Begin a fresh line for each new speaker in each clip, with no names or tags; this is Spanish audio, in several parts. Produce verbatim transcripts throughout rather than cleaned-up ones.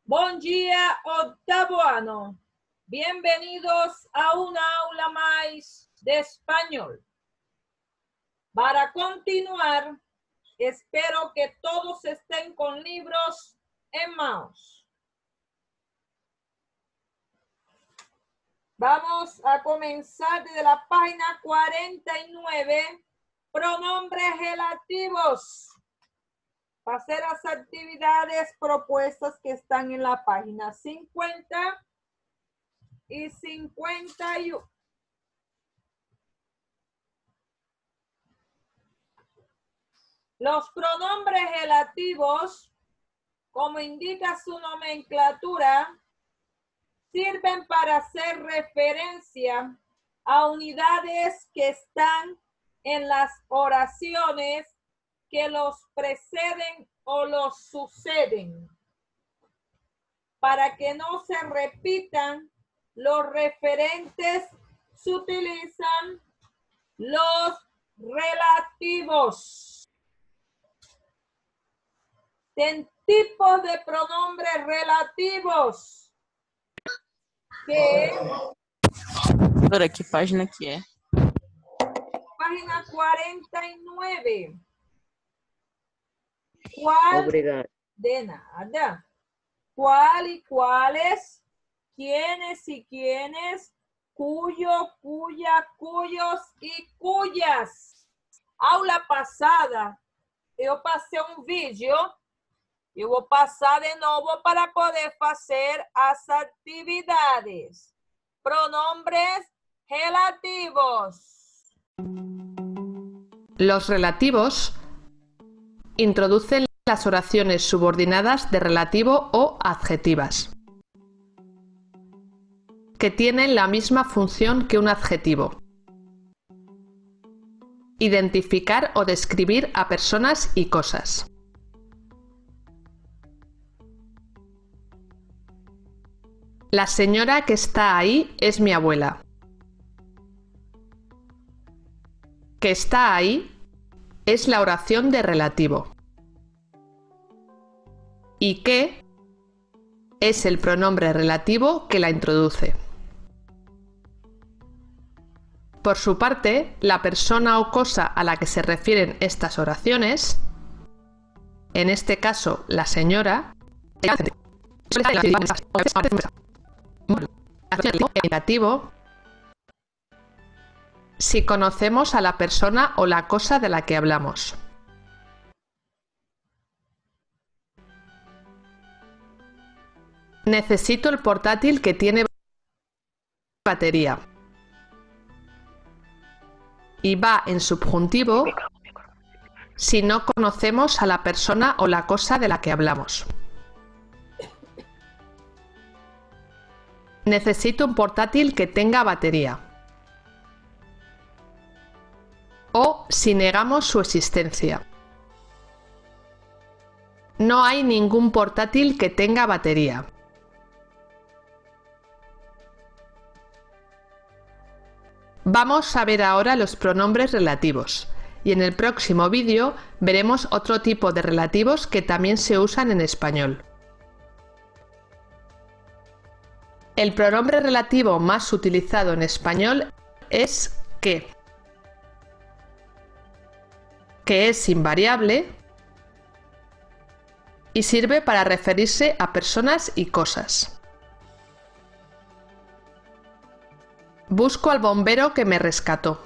Buen día, octavo ano. Bienvenidos a una aula más de español. Para continuar, espero que todos estén con libros en manos. Vamos a comenzar desde la página cuarenta y nueve, pronombres relativos. Para hacer las actividades propuestas que están en la página cincuenta y cincuenta y uno. Los pronombres relativos, como indica su nomenclatura, sirven para hacer referencia a unidades que están en las oraciones que los preceden o los suceden, para que no se repitan los referentes, se utilizan los relativos. En tipos de pronombres relativos, que
Por que página que é?
Página cuarenta y nueve. ¿Cuál?
Obrigado.
De nada. ¿Cuál y cuáles? ¿Quiénes y quiénes? Cuyo, cuya, cuyos y cuyas. Aula passada, eu passei um vídeo. Eu vou passar de novo para poder fazer as atividades. Pronombres relativos.
Los relativos introducen las oraciones subordinadas de relativo o adjetivas, que tienen la misma función que un adjetivo: identificar o describir a personas y cosas. La señora que está ahí es mi abuela. Que está ahí es la oración de relativo. Y que es el pronombre relativo que la introduce. Por su parte, la persona o cosa a la que se refieren estas oraciones, en este caso la señora, negativo, si conocemos a la persona o la cosa de la que hablamos. Necesito el portátil que tiene batería. Y va en subjuntivo si no conocemos a la persona o la cosa de la que hablamos. Necesito un portátil que tenga batería. O si negamos su existencia. No hay ningún portátil que tenga batería. Vamos a ver ahora los pronombres relativos, y en el próximo vídeo veremos otro tipo de relativos que también se usan en español. El pronombre relativo más utilizado en español es que, que es invariable y sirve para referirse a personas y cosas. Busco al bombero que me rescató.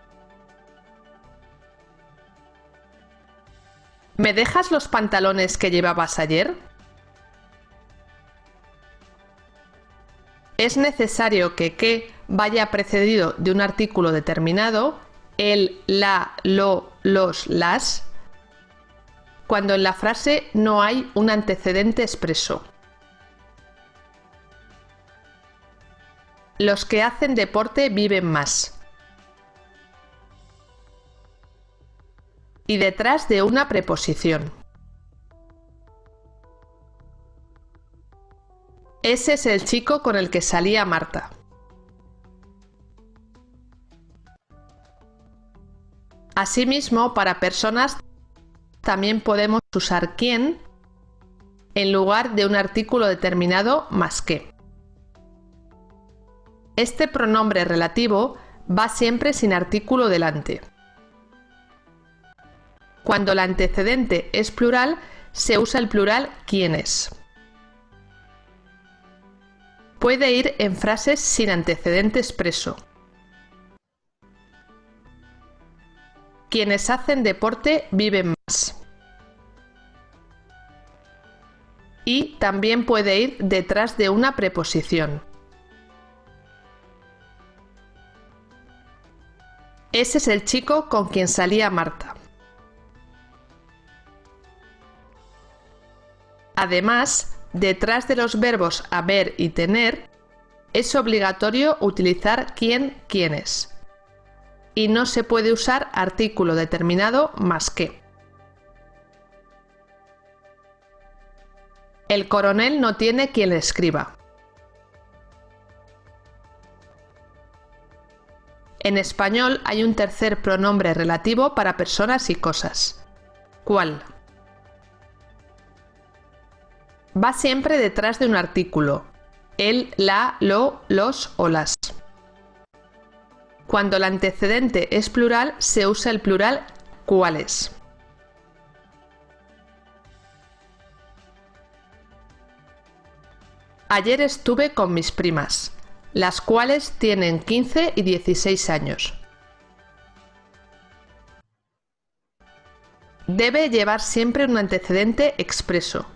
¿Me dejas los pantalones que llevabas ayer? Es necesario que que vaya precedido de un artículo determinado, el, la, lo, los, las, cuando en la frase no hay un antecedente expreso. Los que hacen deporte viven más. Y detrás de una preposición. Ese es el chico con el que salía Marta. Asimismo, para personas también podemos usar quién en lugar de un artículo determinado más que. Este pronombre relativo va siempre sin artículo delante. Cuando el antecedente es plural, se usa el plural quienes. Puede ir en frases sin antecedente expreso. Quienes hacen deporte viven más. Y también puede ir detrás de una preposición. Ese es el chico con quien salía Marta. Además, detrás de los verbos haber y tener, es obligatorio utilizar quién, quiénes. Y no se puede usar artículo determinado más que. El coronel no tiene quien le escriba. En español hay un tercer pronombre relativo para personas y cosas. ¿Cuál? Va siempre detrás de un artículo. El, la, lo, los o las. Cuando el antecedente es plural, se usa el plural cuáles. Ayer estuve con mis primas, las cuales tienen quince y dieciséis años. Debe llevar siempre un antecedente expreso.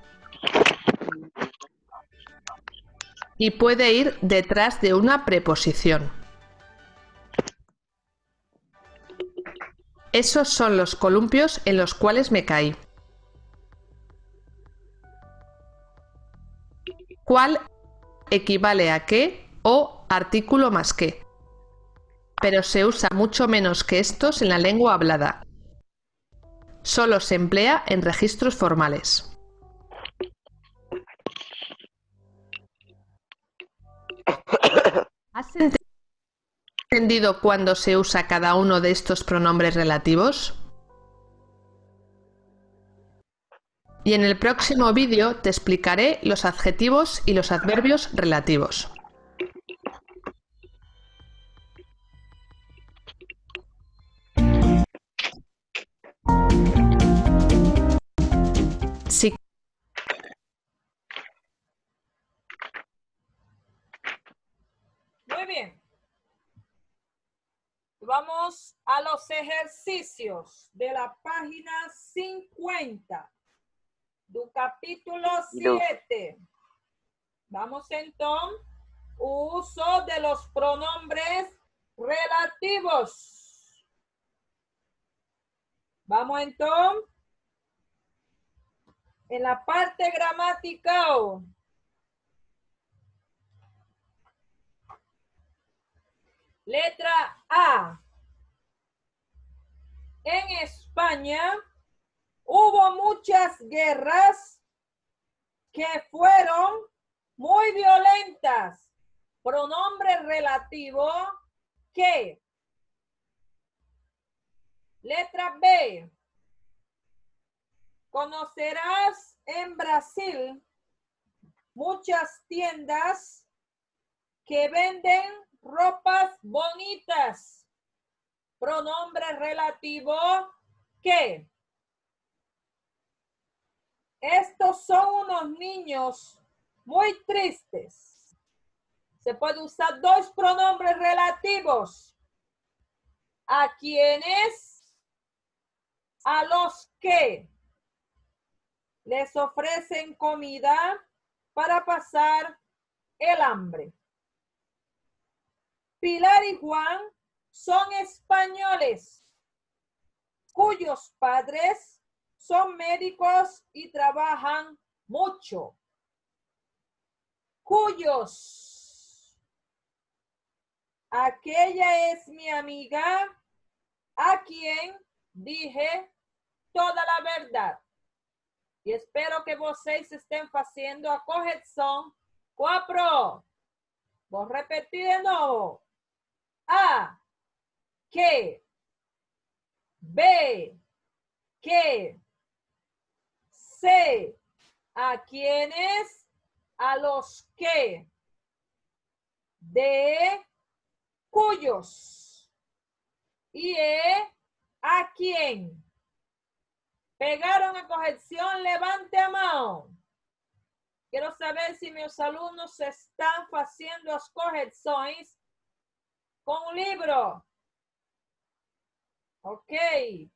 Y puede ir detrás de una preposición. Esos son los columpios en los cuales me caí. ¿Cuál equivale a qué o artículo más que? Pero se usa mucho menos que estos en la lengua hablada. Solo se emplea en registros formales. ¿Has entendido cuándo se usa cada uno de estos pronombres relativos? Y en el próximo vídeo te explicaré los adjetivos y los adverbios relativos. Si
Muy bien. Vamos a los ejercicios de la página cincuenta del capítulo siete. Vamos entonces, uso de los pronombres relativos. Vamos entonces, en la parte gramatical. Letra A. En España hubo muchas guerras que fueron muy violentas. Pronombre relativo que. Letra B. Conocerás en Brasil muchas tiendas que venden ropas bonitas. Pronombre relativo que. Estos son unos niños muy tristes. Se puede usar dos pronombres relativos. ¿A quienes? A los que les ofrecen comida para pasar el hambre. Pilar y Juan son españoles cuyos padres son médicos y trabajan mucho. Cuyos. Aquella es mi amiga a quien dije toda la verdad. Y espero que vocês estén haciendo a corrección. Cuatro. Vou repetir de nuevo. A. Que. B. Que. C. ¿A quiénes? A los que. De cuyos. Y E, ¿a quién? Pegaron a corrección, levante a mão. Quero saber se meus alunos estão fazendo as correções com o livro. Ok.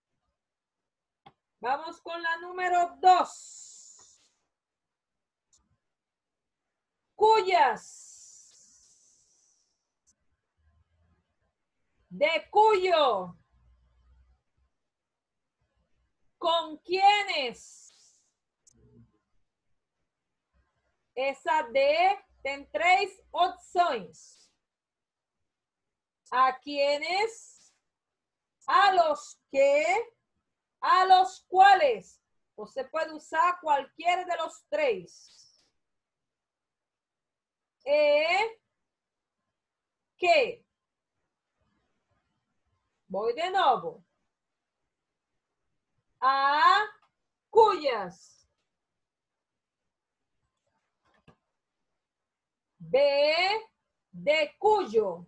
Vamos con la número dos. Cuyas. De cuyo. ¿Con quiénes? Essa D tem três opções. ¿A quiénes? A los que. A los cuales. Você pode usar cualquiera de los tres. E que. Voy de nuevo. A cuyas. B de cuyo.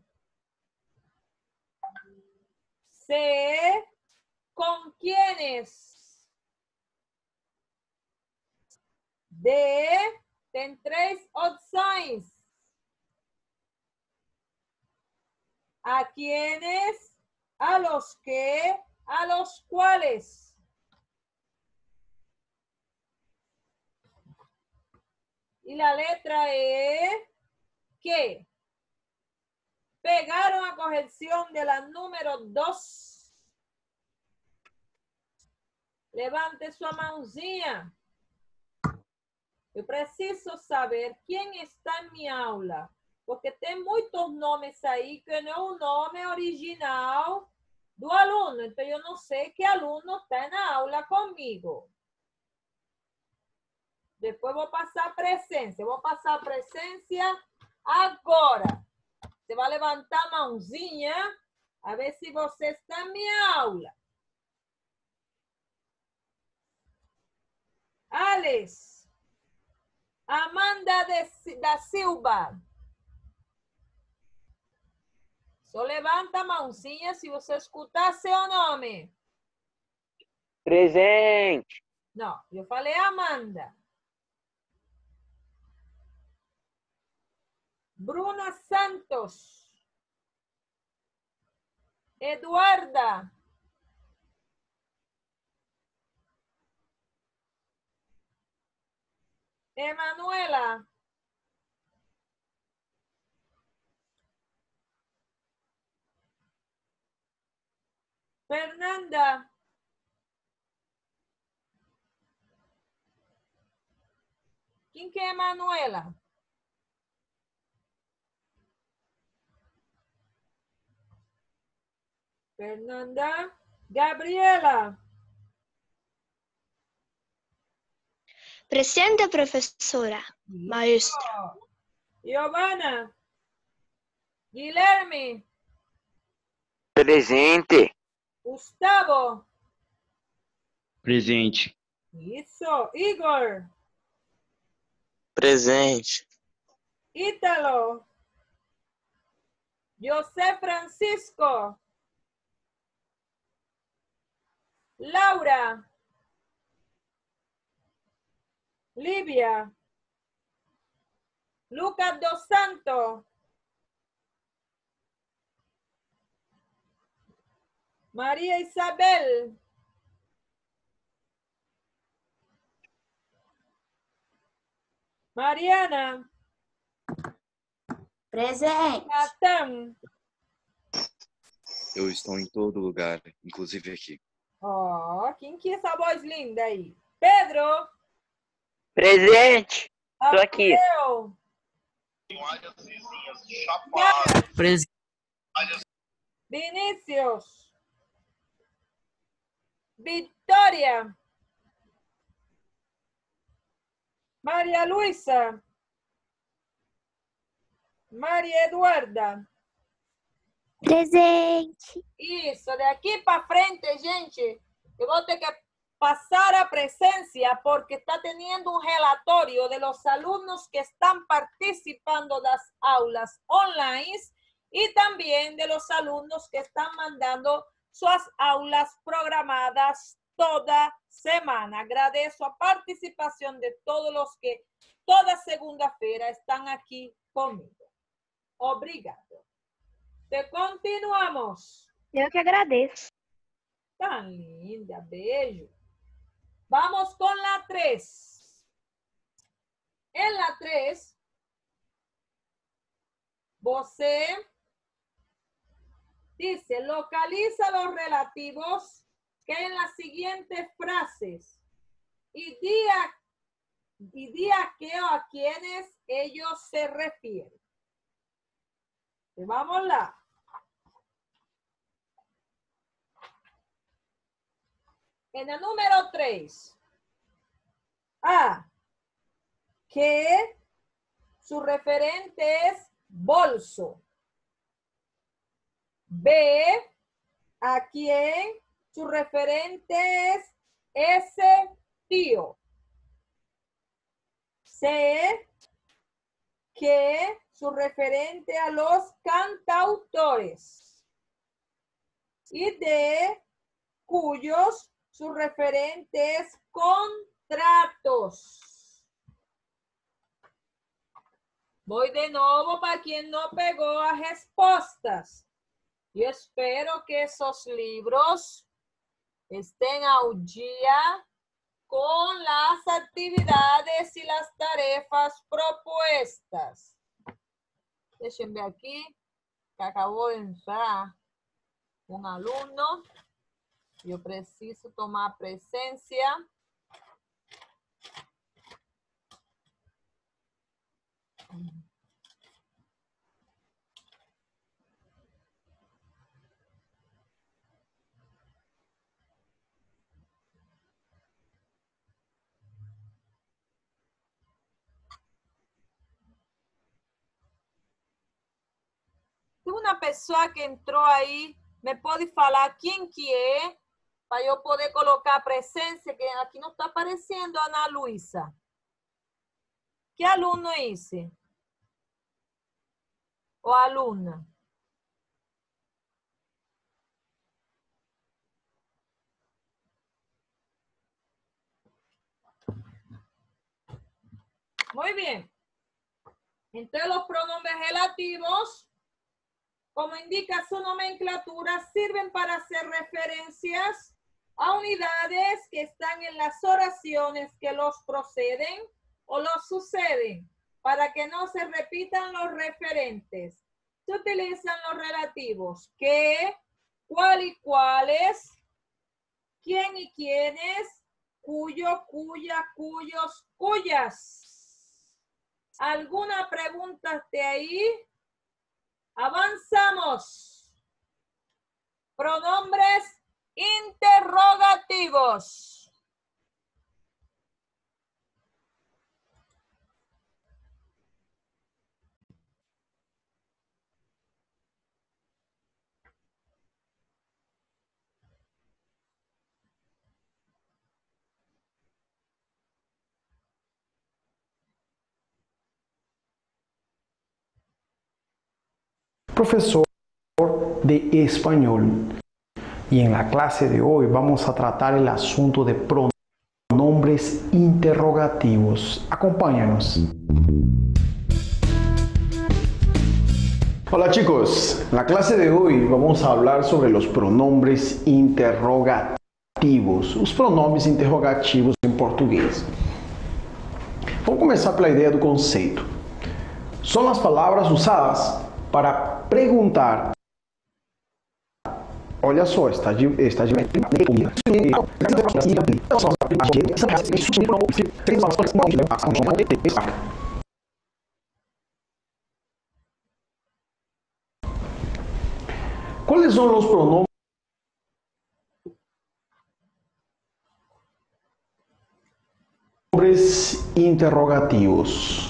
C con quiénes. D tem três opções. ¿A quiénes? A los que, a los cuales. Y la letra E, que. Pegaron a corrección de la número dos. Levante sua mãozinha. Eu preciso saber quem está em minha aula. Porque tem muitos nomes aí que não é o nome original do aluno. Então, eu não sei que aluno está na aula comigo. Depois, vou passar a presença. Eu vou passar a presença agora. Você vai levantar a mãozinha a ver se você está na minha aula. Alex. Amanda de, da Silva. Só levanta a mãozinha se você escutar seu nome.
Presente.
Não, eu falei Amanda. Bruna Santos. Eduarda. Emanuela. Fernanda. ¿Quién que es Manuela? Fernanda. Gabriela.
Presente, profesora. Maestra.
Giovanna. Guilherme.
Presente.
Gustavo.
Presente.
Isso. Igor.
Presente.
Ítalo. José Francisco. Laura. Livia. Lucas dos Santos. María Isabel. Mariana.
Presente.
Natan.
Eu estou em todo lugar, inclusive aqui.
Ó, oh, quem que é essa voz linda aí? Pedro.
Presente. Tô aqui.
Rafael.
Presente.
Vinícius. Victoria. Maria Luisa. Maria Eduarda.
Presente.
Isso, daqui para frente, gente, eu vou ter que pasar a presencia porque está teniendo un relatorio de los alumnos que están participando en las aulas online y también de los alumnos que están mandando sus aulas programadas toda semana. Agradezco a participación de todos los que toda segunda-feira están aquí conmigo. Obrigado. Te continuamos.
Eu que agradeço.
Tan linda, beijo. Vamos con la tres. En la tres, você dice, localiza los relativos que en las siguientes frases y di a, y di a qué o a quienes ellos se refieren. Vamos lá. En el número tres. A. Que su referente es bolso. B. A quien su referente es ese tío. C. Que su referente a los cantautores. Y D. Cuyos su referente es contratos. Voy de nuevo para quien no pegó a respuestas. Yo espero que esos libros estén al día con las actividades y las tareas propuestas. Déjenme ver aquí que acabó de entrar un alumno. Yo preciso tomar presencia. Tem uma pessoa que entrou aí, me pode falar quem que é, para eu poder colocar a presença, que aqui não está aparecendo, Ana Luísa. Que aluno é esse? Ou aluna? Muy bien. Entonces los pronombres relativos, como indica su nomenclatura, sirven para hacer referencias a unidades que están en las oraciones que los proceden o los suceden, para que no se repitan los referentes. Se utilizan los relativos que, cuál y cuáles, quién y quiénes, cuyo, cuya, cuyos, cuyas. ¿Alguna pregunta de ahí? Avanzamos. Pronombres interrogativos.
Profesor de español, y en la clase de hoy vamos a tratar el asunto de pronombres interrogativos. Acompáñanos. Hola chicos, en la clase de hoy vamos a hablar sobre los pronombres interrogativos, os pronomes interrogativos em português. Vamos começar pela ideia do conceito. São as palavras usadas para perguntar. Olha só, está de está de Quais são os pronombres interrogativos?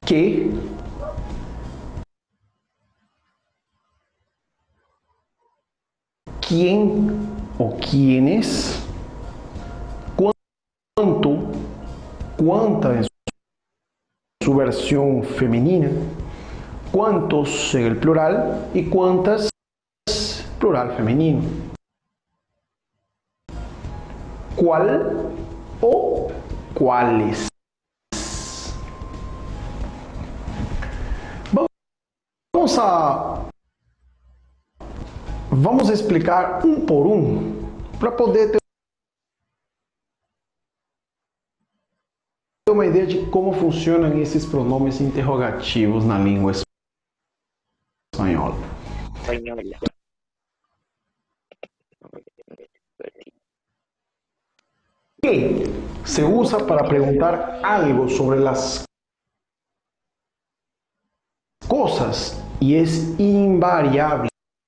que, quién o quiénes, cuánto, cuánta en su versión femenina, cuántos en el plural y cuántas plural femenino. ¿Cuál o cuáles? Vamos a vamos a explicar um por um para poder ter uma ideia de como funcionam esses pronomes interrogativos na língua espanhola.
Espanhola.
Que se usa para preguntar algo sobre las cosas y es invariable.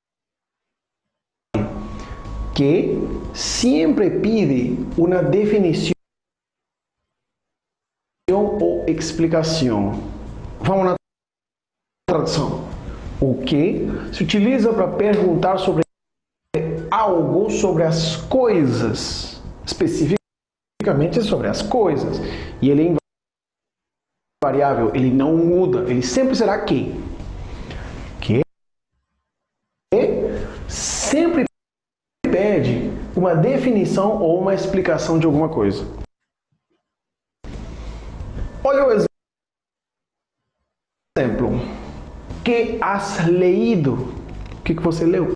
Que siempre pide una definición o explicación. Vamos na tradução. O que se utiliza para perguntar sobre algo, sobre as coisas, especificamente sobre as coisas. E ele é invariável, ele não muda, ele sempre será que. Que sempre pede uma definição ou uma explicação de alguma coisa. Olha o exemplo. Que has leído? O que, que você leu?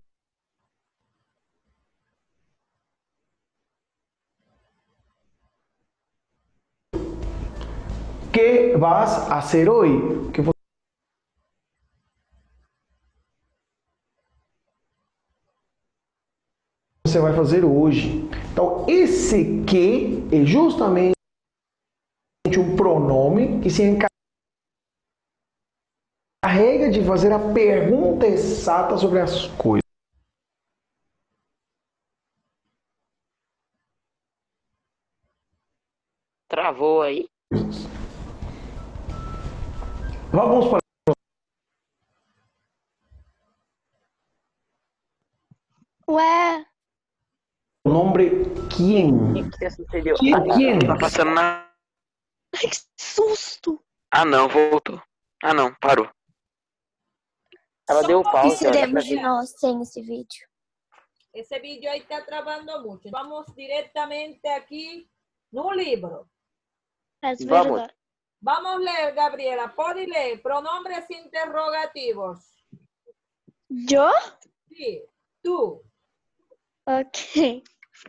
Que vas a hacer hoy? O que você vai fazer hoje? Então, esse que é justamente um pronome que se encarrega de fazer a pergunta exata sobre as coisas.
Travou aí.
Vamos para
Ué,
o nome quem?
O que sucedeu?
Que,
Ah,
quem?
tá passando na...
ai, que susto!
Ah, não, voltou. Ah, não, parou. Ela deu
O que
pausa. olha
seremos
pra
de
ver.
nós sem esse vídeo?
Ese vídeo ahí está trabando mucho. Vamos directamente aquí no libro.
É
Vamos.
verdade.
Vamos a leer, Gabriela. Pode leer. Pronombres interrogativos.
Eu?
Sí, tú.
Ok.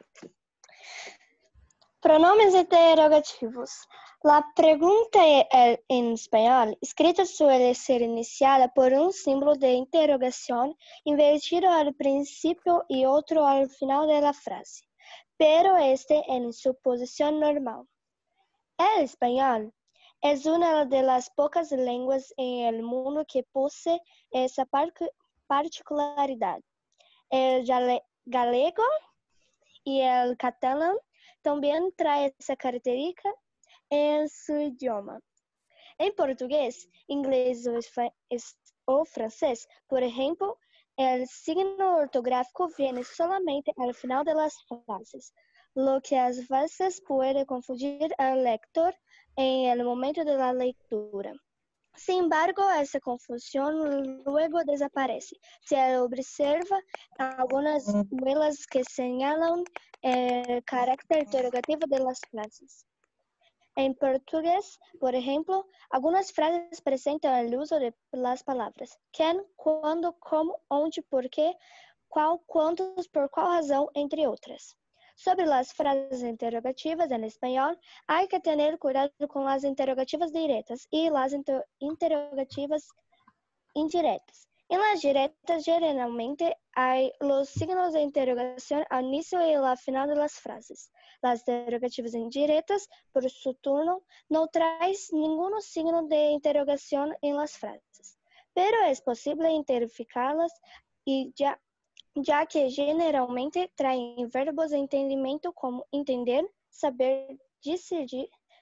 Pronomes interrogativos. La pregunta é, en español escrita suele ser iniciada por un símbolo de interrogación invertido al principio y otro al final de la frase, pero este en su posición normal. El español es una de las pocas lenguas en el mundo que posee esa par- particularidad. El gale- galego y el catalán también traen esa característica en su idioma. En portugués, inglés o, esfa- es- o francés, por ejemplo, el signo ortográfico viene solamente al final de las frases, lo que a veces puede confundir al lector en el momento de la lectura. Sin embargo, esa confusión luego desaparece. Se observa algunas huellas que señalan el carácter interrogativo de las frases. En portugués, por ejemplo, algunas frases presentan el uso de las palabras quién, cuándo, cómo, onde, por qué, cuál, cuántos, por cuál razón, entre otras. Sobre las frases interrogativas en español, hay que tener cuidado con las interrogativas directas y las inter- interrogativas indirectas. En las directas, generalmente, hay los signos de interrogación al inicio y al final de las frases. Las interrogativas indirectas, por su turno, no traen ningún signo de interrogación en las frases, pero es posible identificarlas y ya, ya que generalmente traen verbos de entendimiento como entender, saber, decidir,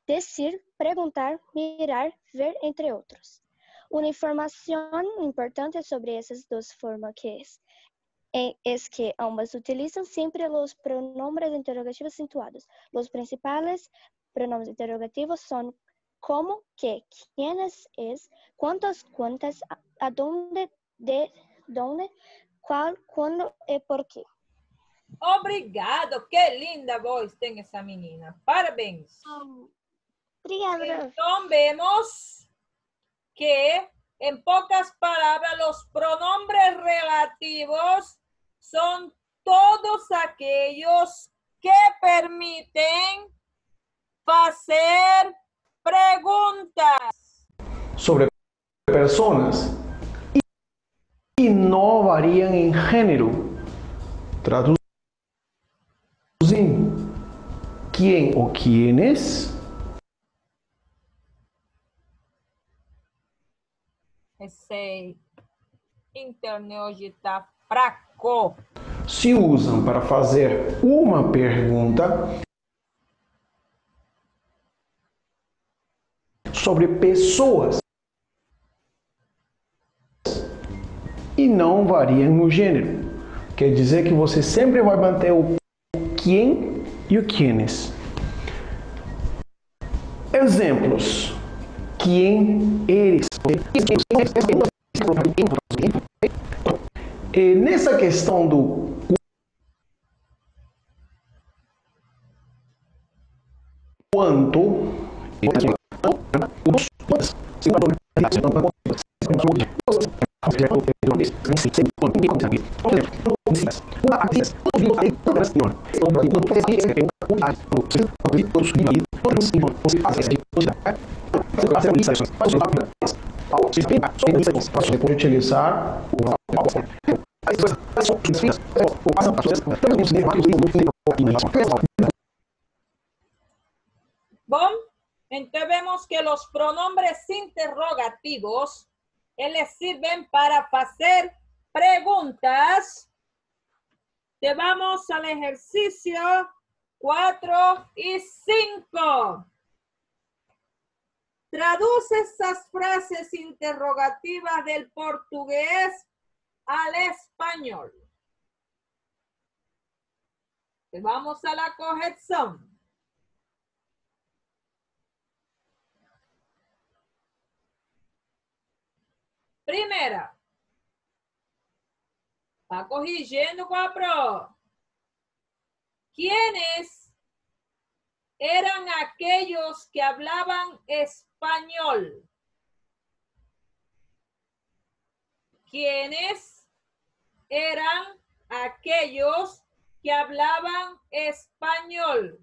decir, preguntar, mirar, ver, entre otros. Una información importante sobre esas dos formas que es, es que ambas utilizan siempre los pronombres interrogativos acentuados. Los principales pronombres interrogativos son cómo, qué, quiénes, es, cuántos, cuántas, a, a dónde, de dónde, cuál, cuándo y por qué.
Obrigado, que linda voz tem essa menina. Parabéns.
Um, obrigada.
Então, vemos que, en pocas palabras, los pronombres relativos son todos aquellos que permiten hacer preguntas
sobre personas y no varían en género. Traduzindo, quién o quiénes.
Esse internet hoje está fraco.
Se usam para fazer uma pergunta sobre pessoas e não variam no gênero. Quer dizer que você sempre vai manter o quem e o quiénes. Exemplos. Quem eres? E nessa questão do quanto, pode utilizar
Bom, entonces vemos que los pronombres interrogativos les sirven para hacer preguntas. Te vamos al ejercicio cuatro y cinco. Traduce estas frases interrogativas del portugués al español. Te vamos a la corrección. Primeira, está corrigindo com a Pro. ¿Quiénes eran aquellos que hablaban español? ¿Quiénes eran aquellos que hablaban español?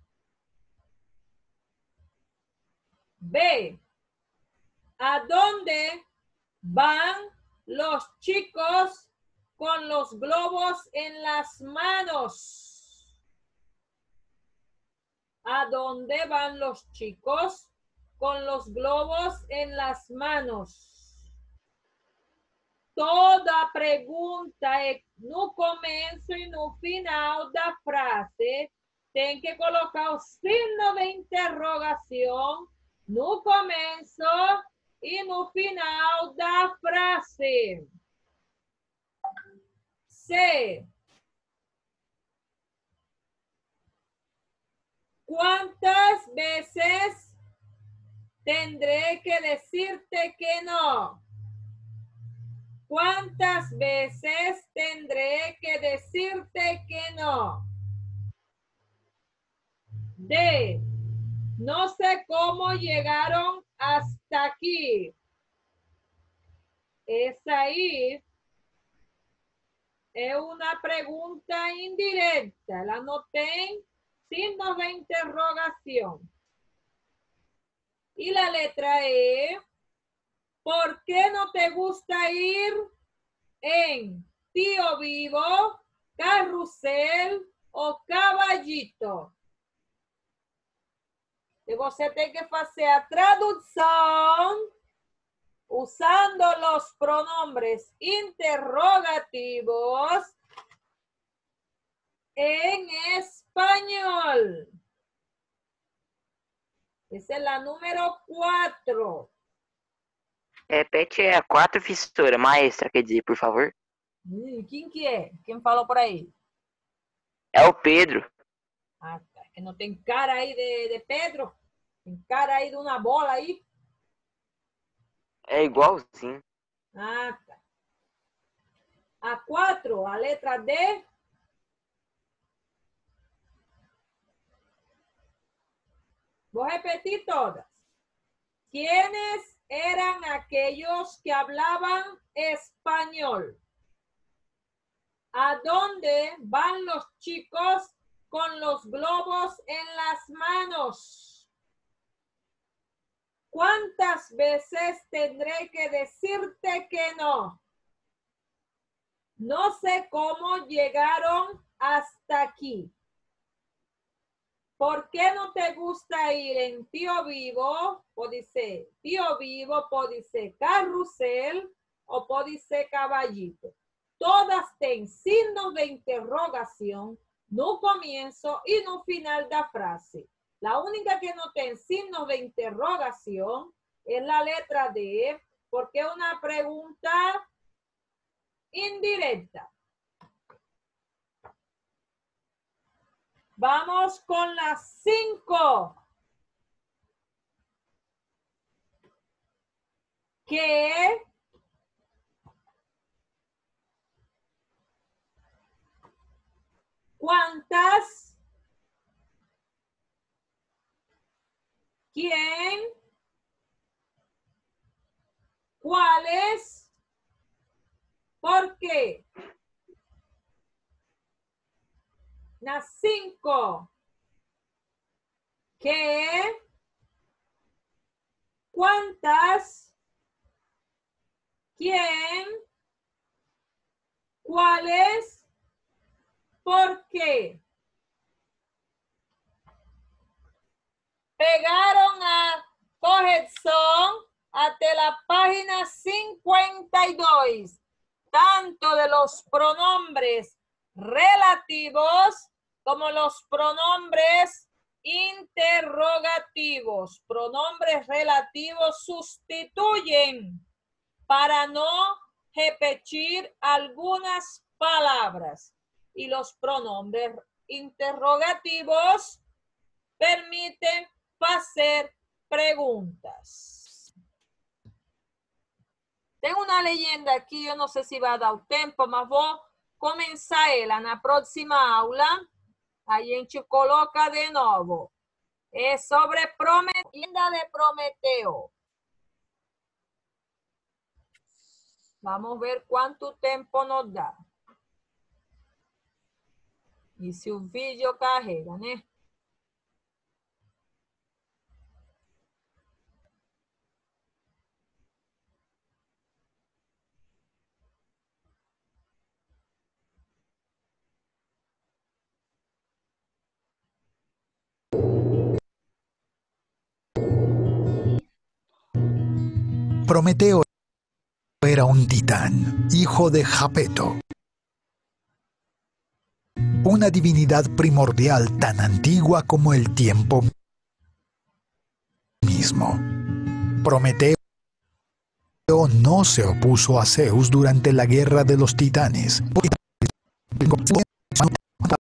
B. ¿A dónde van los chicos con los globos en las manos? ¿A dónde van los chicos con los globos en las manos? Toda pergunta é no começo e no final da frase tem que colocar o signo de interrogação no começo e no final da frase. C. ¿Cuántas veces tendré que decirte que no? ¿Cuántas veces tendré que decirte que no? D. No sé cómo llegaron hasta aquí. Esa ahí es una pregunta indirecta. La no tem signo de interrogación. Y la letra E. ¿Por qué no te gusta ir en Tío Vivo, Carrusel o Caballito? E você tem que fazer a tradução usando los pronombres interrogativos en español. Essa é a número quatro.
Repete a quatro fissura, maestra, quer dizer, por favor.
Ih, quem que é? Quem falou por aí?
É o Pedro.
Ah, tá. Que não tem cara aí de, de Pedro? Tem cara aí de uma bola aí?
É igualzinho.
Ah, tá. A quatro, a letra D. Vou repetir todas. ¿Quiénes eran aquellos que hablaban español? ¿A dónde van los chicos con los globos en las manos? ¿Cuántas veces tendré que decirte que no? No sé cómo llegaron hasta aquí. ¿Por qué no te gusta ir en Tío Vivo? Puede ser Tío Vivo, puede ser carrusel o puede ser caballito. Todas têm signos de interrogação no começo e no final da frase. A única que não tem signos de interrogação é a letra D, porque é uma pergunta indirecta. Vamos con las cinco. ¿Qué? ¿Cuántas? ¿Quién? ¿Cuáles? ¿Por qué? Las cinco. ¿Qué? ¿Cuántas? ¿Quién? ¿Cuáles? ¿Por qué? Pegaron a corrección hasta la página cincuenta y dos, tanto de los pronombres relativos como los pronombres interrogativos. Pronombres relativos sustituyen para no repetir algunas palabras. Y los pronombres interrogativos permiten hacer preguntas. Tengo una leyenda aquí, yo no sé si va a dar tiempo, mas vou começar ela na próxima aula. A gente coloca de novo. É sobre Prometida de Prometeu. Vamos ver quanto tempo nos dá. E se o vídeo carrega, né?
Prometeo era un titán, hijo de Japeto, una divinidad primordial tan antigua como el tiempo mismo. Prometeo no se opuso a Zeus durante la guerra de los titanes.